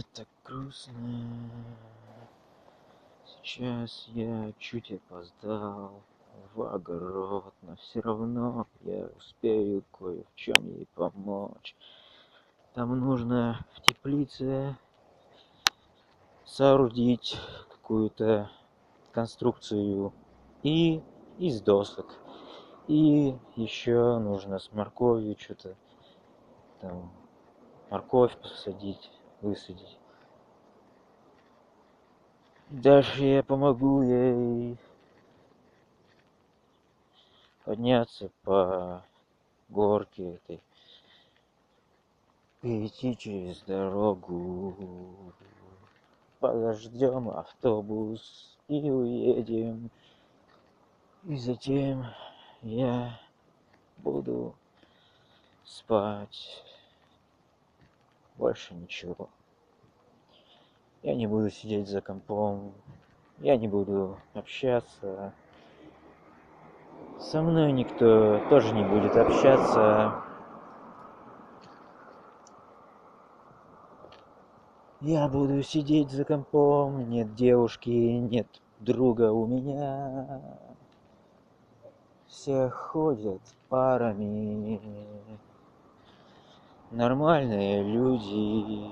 Мне так грустно. Сейчас я чуть опоздал в огород, но все равно я успею кое в чем ей помочь. Там нужно в теплице соорудить какую-то конструкцию и из досок. И еще нужно с морковью что-то там, морковь посадить, высадить. Дальше я помогу ей подняться по горке этой, перейти через дорогу, подождем автобус и уедем. И затем я буду спать. Больше ничего. Я не буду сидеть за компом, я не буду общаться. Со мной никто тоже не будет общаться. Я буду сидеть за компом, нет девушки, нет друга у меня. Все ходят парами. Нормальные люди.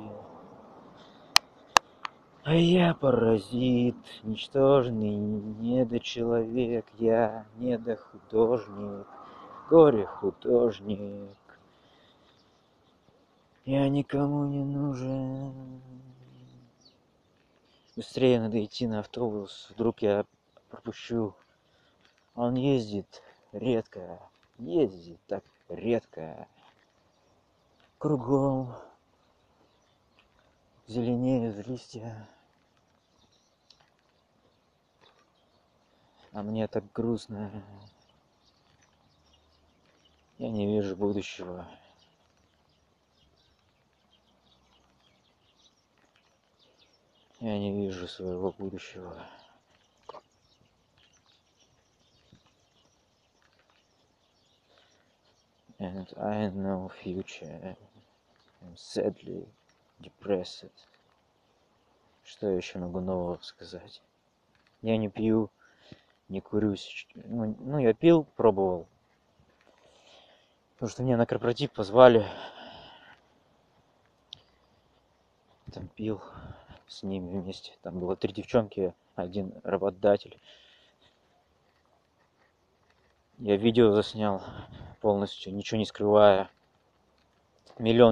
А я паразит, ничтожный недочеловек. Я недохудожник, горе-художник. Я никому не нужен. Быстрее надо идти на автобус, вдруг я пропущу. Он ездит редко, ездит так редко. Кругом зеленеют листья. А мне так грустно. Я не вижу будущего. Я не вижу своего будущего. And I know future. I'm sadly depressed. Что я еще могу нового сказать? Я не пью, не курю. Ну, я пил, пробовал. Потому что меня на корпоратив позвали. Там пил с ними вместе. Там было 3 девчонки, 1 работодатель. Я видео заснял полностью, ничего не скрывая. Миллион